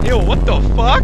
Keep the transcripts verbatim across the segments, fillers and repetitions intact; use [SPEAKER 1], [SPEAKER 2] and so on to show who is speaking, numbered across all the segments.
[SPEAKER 1] Ew, what the fuck?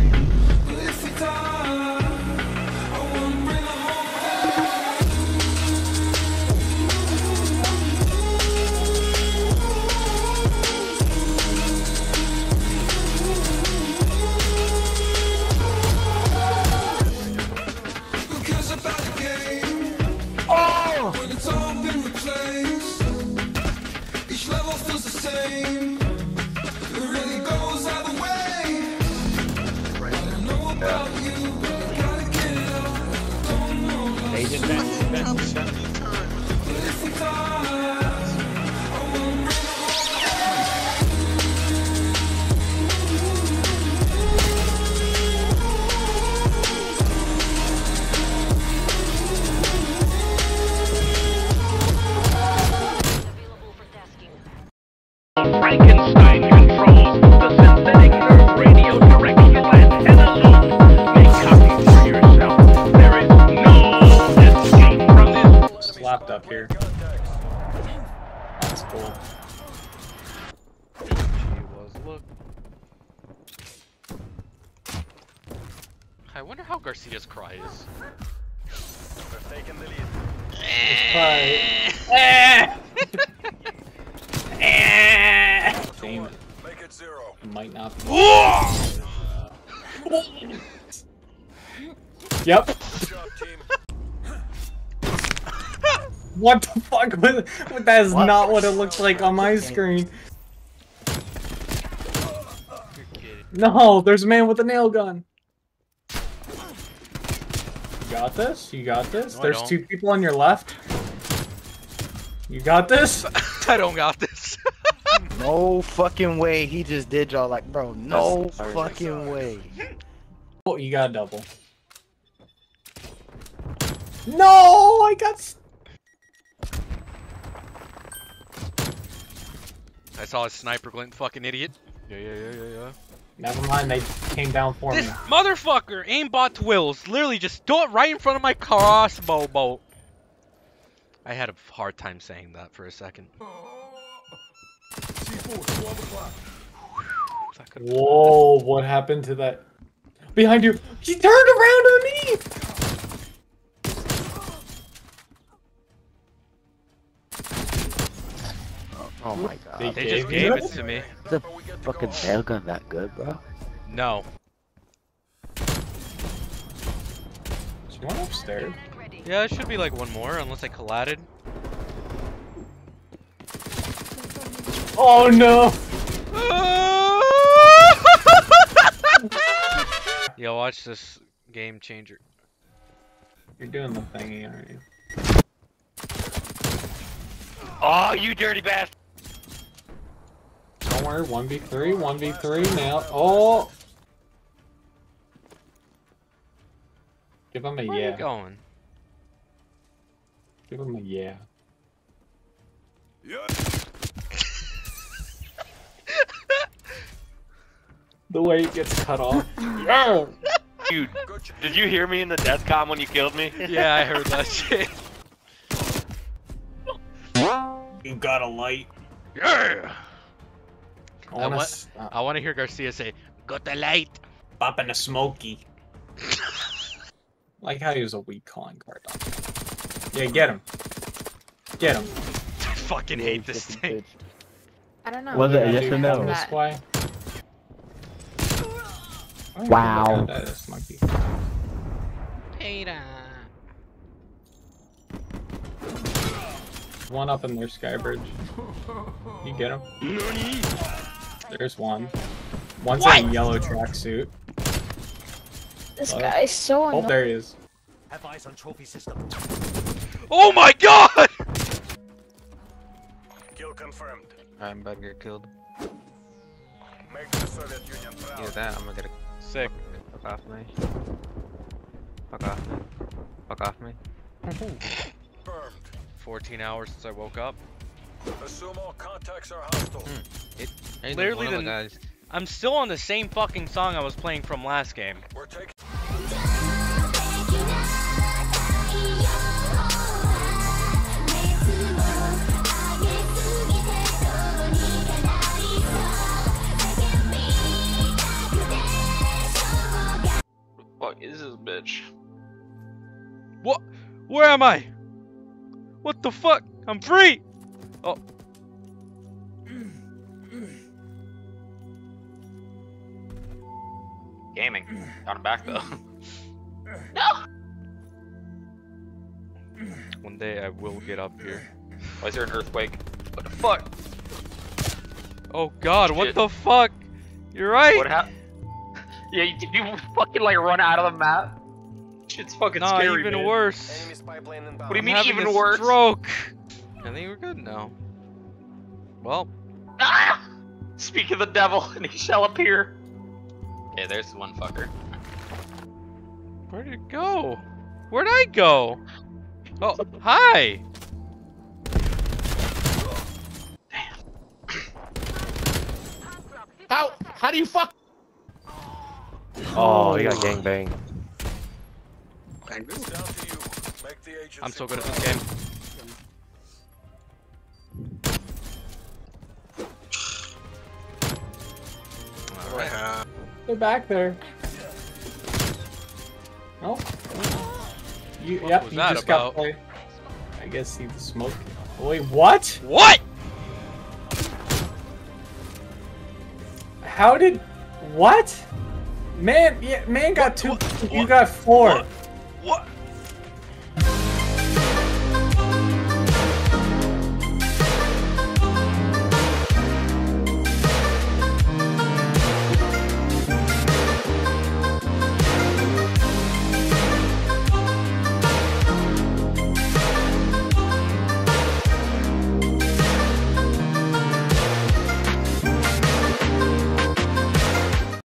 [SPEAKER 2] Frankenstein controls the synthetic nerve radio direction plant and alone. Make copies for yourself. There is no escape from this.
[SPEAKER 3] Slapped up here. That's cool.
[SPEAKER 1] She was look. I wonder how Garcia's cry is.
[SPEAKER 4] We're taking the lead.
[SPEAKER 3] It's probably... Damn it.
[SPEAKER 4] Make it zero.
[SPEAKER 3] It might not be. Yep.
[SPEAKER 4] Good job, team.
[SPEAKER 3] What the fuck? What, what, that is
[SPEAKER 5] What?
[SPEAKER 3] not what it looks like on my screen.
[SPEAKER 1] You're kidding.
[SPEAKER 3] No, there's a man with a nail gun. You got this? You got this?
[SPEAKER 1] No, I
[SPEAKER 3] There's
[SPEAKER 1] don't.
[SPEAKER 3] two people on your left. You got this?
[SPEAKER 1] I don't got this.
[SPEAKER 5] No fucking way. He just did y'all like, bro. No
[SPEAKER 3] That's-
[SPEAKER 5] fucking way.
[SPEAKER 3] Oh, you got a double. No, I got. s-
[SPEAKER 1] I saw a sniper glint, fucking idiot. Yeah, yeah, yeah, yeah, yeah.
[SPEAKER 3] Never mind, they came down for
[SPEAKER 1] This
[SPEAKER 3] me.
[SPEAKER 1] motherfucker aimbot wills literally just stood right in front of my crossbow bolt. I had a hard time saying that for a second.
[SPEAKER 3] Whoa, what happened to that? Behind you! She turned around on me!
[SPEAKER 5] Oh my god.
[SPEAKER 3] They
[SPEAKER 1] They just
[SPEAKER 3] gave you
[SPEAKER 1] gave
[SPEAKER 3] that?
[SPEAKER 1] it to me.
[SPEAKER 5] The fucking nail gun that good, bro?
[SPEAKER 1] No.
[SPEAKER 3] She went upstairs.
[SPEAKER 1] Yeah, it should be like one more, unless I collided.
[SPEAKER 3] Oh no!
[SPEAKER 1] Yo, watch this game changer.
[SPEAKER 3] You're doing the thingy, aren't you?
[SPEAKER 2] Oh, you dirty bastard!
[SPEAKER 3] Don't worry, one v three, one v three, now. Oh! Give him a
[SPEAKER 1] Where are
[SPEAKER 3] yeah.
[SPEAKER 1] you going?
[SPEAKER 3] Give him a yeah.
[SPEAKER 4] Yeah.
[SPEAKER 3] The way it gets cut off. Yeah!
[SPEAKER 2] Dude, did you hear me in the death comm when you killed me?
[SPEAKER 1] Yeah, I heard that shit.
[SPEAKER 3] You got a light.
[SPEAKER 1] Yeah!
[SPEAKER 3] I
[SPEAKER 1] I
[SPEAKER 3] wanna
[SPEAKER 1] want,
[SPEAKER 3] s- uh,
[SPEAKER 1] I want to hear Garcia say, "Got the light."
[SPEAKER 3] popping a smoky. Like how he was a weak calling card. Yeah, get him. Get him.
[SPEAKER 1] I fucking hate this thing.
[SPEAKER 6] I don't know.
[SPEAKER 5] Was it a yes
[SPEAKER 3] Dude,
[SPEAKER 5] or no?
[SPEAKER 3] come this way. Oh,
[SPEAKER 5] Wow.
[SPEAKER 3] That is monkey.
[SPEAKER 1] Peter.
[SPEAKER 3] One up in their skybridge. You get him. There's one. One's in a yellow tracksuit.
[SPEAKER 6] This
[SPEAKER 3] Oh.
[SPEAKER 6] guy is so
[SPEAKER 3] Oh,
[SPEAKER 6] annoying.
[SPEAKER 3] there he is.
[SPEAKER 4] Have eyes on trophy system.
[SPEAKER 1] Oh my god!
[SPEAKER 4] Kill confirmed.
[SPEAKER 7] I'm about to get killed.
[SPEAKER 4] Make the Soviet Union proud.
[SPEAKER 7] Either that, I'm gonna get a
[SPEAKER 1] Sick.
[SPEAKER 7] fuck off me. Fuck off me. Fuck off me.
[SPEAKER 4] Confirmed.
[SPEAKER 1] fourteen hours since I woke up.
[SPEAKER 4] Assume all contacts are hostile.
[SPEAKER 7] Hey, there's
[SPEAKER 1] Literally
[SPEAKER 7] one of the
[SPEAKER 1] the-
[SPEAKER 7] guys.
[SPEAKER 1] I'm still on the same fucking song I was playing from last game.
[SPEAKER 4] We're taking.
[SPEAKER 1] Where am I? What the fuck? I'm free! Oh.
[SPEAKER 7] Gaming. Got him back though.
[SPEAKER 1] One day I will get up here.
[SPEAKER 7] Why is there an earthquake? What the fuck?
[SPEAKER 1] Oh god, what
[SPEAKER 7] Shit.
[SPEAKER 1] the fuck? You're right!
[SPEAKER 7] What happened? Yeah, you- did you fucking like run out of the map? Shit's fucking
[SPEAKER 1] Nah,
[SPEAKER 7] scary,
[SPEAKER 1] even
[SPEAKER 7] man.
[SPEAKER 1] worse.
[SPEAKER 4] Enemy spy plane inbound.
[SPEAKER 7] What do you
[SPEAKER 1] I'm
[SPEAKER 7] mean
[SPEAKER 1] having
[SPEAKER 7] even
[SPEAKER 1] a
[SPEAKER 7] worse?
[SPEAKER 1] stroke. I think we're good now. Well,
[SPEAKER 7] Ah! Speak of the devil, and he shall appear. Okay, there's one fucker.
[SPEAKER 1] where did it go? Where'd I go? Oh, hi!
[SPEAKER 5] How? How do you fuck?
[SPEAKER 8] Oh, he got gangbanged.
[SPEAKER 4] It's down to you. Make the agency
[SPEAKER 1] I'm so good at
[SPEAKER 4] proud.
[SPEAKER 1] this game. Alright.
[SPEAKER 3] They're back there. Oh. You, yep,
[SPEAKER 1] was
[SPEAKER 3] you
[SPEAKER 1] that
[SPEAKER 3] just
[SPEAKER 1] about?
[SPEAKER 3] got play. I guess he was smoking. Wait, what?
[SPEAKER 1] What?
[SPEAKER 3] How did? What? Man, yeah, man got two.
[SPEAKER 1] what-
[SPEAKER 3] You
[SPEAKER 1] what-
[SPEAKER 3] got four.
[SPEAKER 1] What? What?